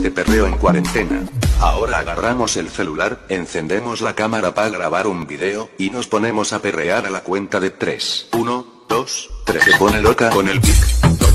noches de perreo en cuarentena. Ahora agarramos el celular, encendemos la cámara para grabar un video, y nos ponemos a perrear a la cuenta de 3. 1, 2, 3. Se pone loca con el pic.